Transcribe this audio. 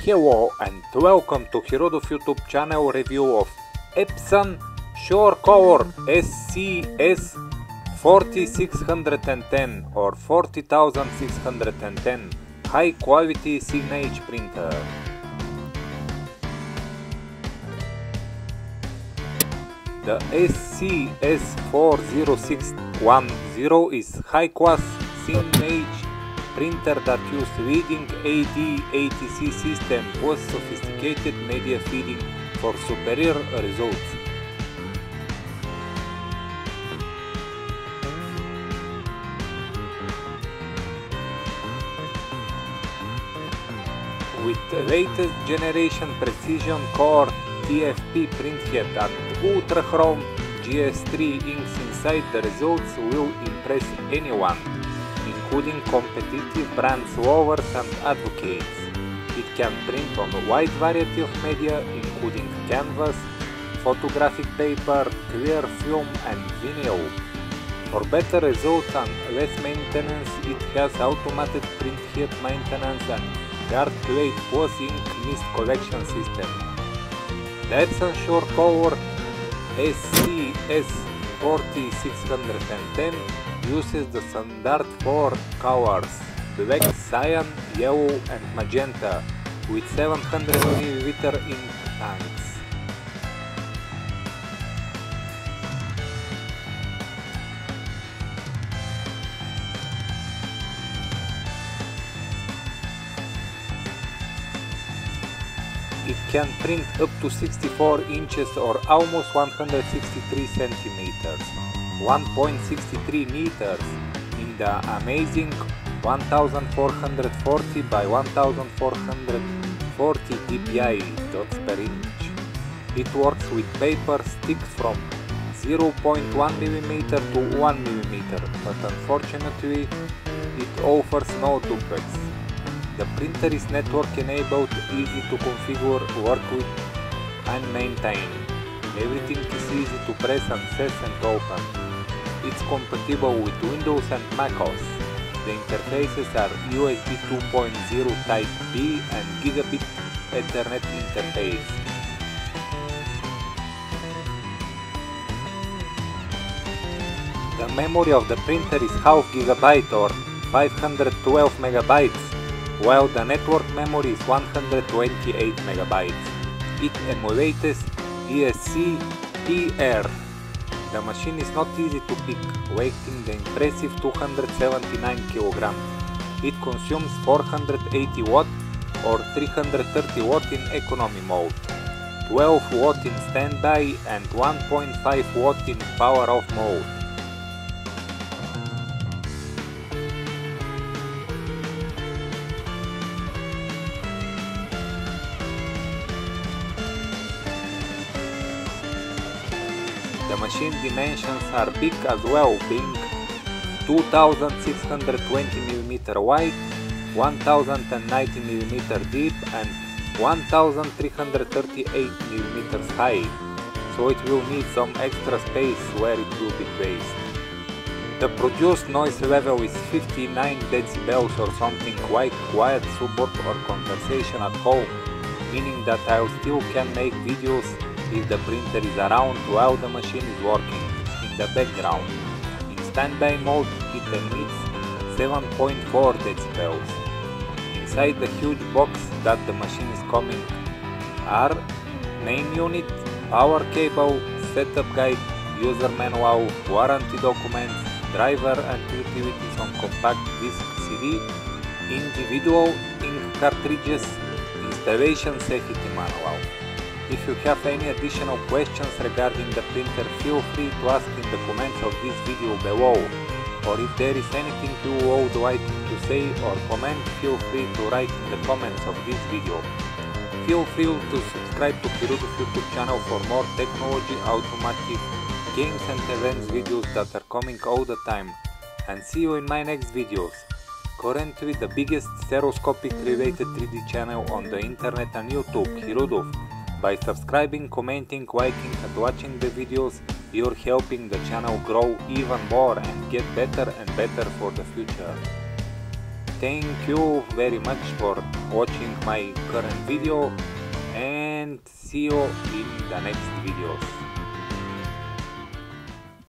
Hello and welcome to Hirudov YouTube channel review of Epson SureColor SCS 4610 or 40610 high quality signage printer. The SCS 40610 is high class signage printer that uses leading AD/ATC system plus sophisticated media feeding for superior results. With the latest generation precision core TFP printhead and ultra chrome GS3 inks inside, the results will impress anyone, including competitive brands, lovers and advocates. It can print on a wide variety of media, including canvas, photographic paper, clear film and vinyl. For better results and less maintenance, it has automated printhead maintenance and guard plate plus ink mist collection system. The Epson SureColor SCS 4610 uses the standard 4 colors: black, cyan, yellow and magenta, with 700 ml ink tanks. It can print up to 64 inches or almost 163 centimeters, 1.63 meters in the amazing 1440 by 1440 dpi dots per inch. It works with paper sticks from 0.1 mm to 1 mm, but unfortunately it offers no duplex. The printer is network enabled, easy to configure, work with and maintain. Everything is easy to press, access and open. It's compatible with Windows and MacOS. The interfaces are USB 2.0 Type B and Gigabit Ethernet interface. The memory of the printer is half gigabyte or 512 megabytes, while the network memory is 128 megabytes. It emulates ESC PR. The machine is not easy to pick, weighing the impressive 279 kilograms. It consumes 480 watt or 330 watt in economy mode, 12 watt in standby and 1.5 watt in power off mode. The machine dimensions are big as well, being 2620 mm wide, 1090 mm deep and 1338 mm high, so it will need some extra space where it will be placed. The produced noise level is 59 decibels or something like quiet suburb or conversation at home, meaning that I still can make videos if the printer is around while the machine is working in the background. In standby mode it emits 7.4 decibels. Inside the huge box that the machine is coming are main unit, power cable, setup guide, user manual, warranty documents, driver and utilities on compact disc CD, individual ink cartridges, installation safety manual. If you have any additional questions regarding the printer, feel free to ask in the comments of this video below, or if there is anything you would like to say or comment, feel free to write in the comments of this video. Feel free to subscribe to Hirudov YouTube channel for more technology, automotive, games and events videos that are coming all the time, and see you in my next videos. Currently the biggest stereoscopic related 3D channel on the internet and YouTube, Hirudov. By subscribing, commenting, liking and watching the videos, you're helping the channel grow even more and get better and better for the future. thank you very much for watching my current video, and see you in the next videos.